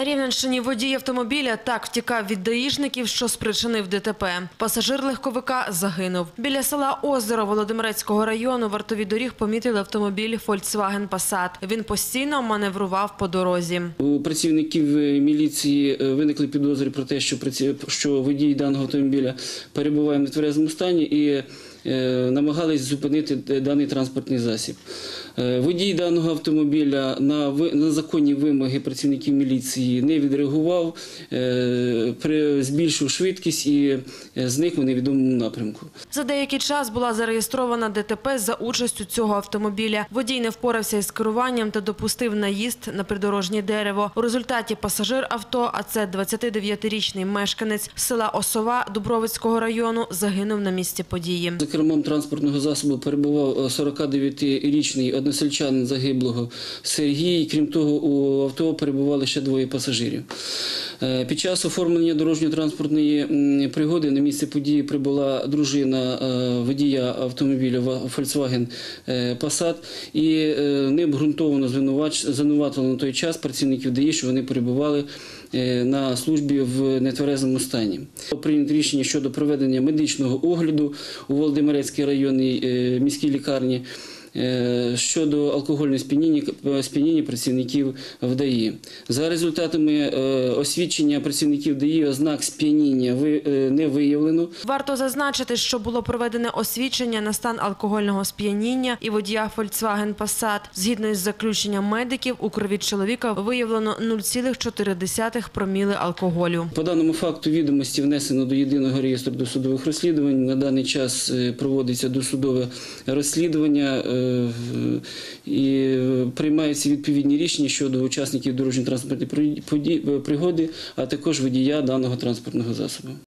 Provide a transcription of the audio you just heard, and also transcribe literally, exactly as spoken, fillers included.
На Рівненщині водій автомобіля так втікав від даїшників, що спричинив ДТП. Пасажир легковика загинув. Біля села Озеро Володимирецького району вартові доріг помітили автомобіль Volkswagen Passat. Він постійно маневрував по дорозі. У працівників міліції виникли підозри про те, що, що водій даного автомобіля перебуває в нетверезому стані і намагались зупинити даний транспортний засіб. Водій даного автомобіля на, на законні вимоги працівників міліції не відреагував, збільшив швидкість і зник у невідомому напрямку. За деякий час була зареєстрована ДТП за участю цього автомобіля. Водій не впорався із керуванням та допустив наїзд на придорожнє дерево. У результаті пасажир авто, а це двадцятидев'ятирічний мешканець села Осова Дубровицького району, загинув на місці події. За кермом транспортного засобу перебував сорокадев'ятирічний односельчанин загиблого Сергій. Крім того, у авто перебували ще двоє пасажирів. Під час оформлення дорожньо-транспортної пригоди на місце події прибула дружина водія автомобіля Volkswagen Passat і необґрунтовано звинуватила на той час працівників ДАІ, що вони перебували на службі в нетверезому стані. Прийнято рішення щодо проведення медичного огляду у Володимирецькій районній міській лікарні щодо алкогольного сп'яніння, сп'яніння працівників в ДАІ. За результатами освідчення працівників ДАІ ознак сп'яніння не виявлено. Варто зазначити, що було проведене освідчення на стан алкогольного сп'яніння і водія Volkswagen Passat. Згідно із заключенням медиків, у крові чоловіка виявлено нуль цілих чотири десятих проміли алкоголю. По даному факту відомості внесено до єдиного реєстру досудових розслідувань. На даний час проводиться досудове розслідування і приймаються відповідні рішення щодо учасників дорожньо-транспортної пригоди, а також водія даного транспортного засобу.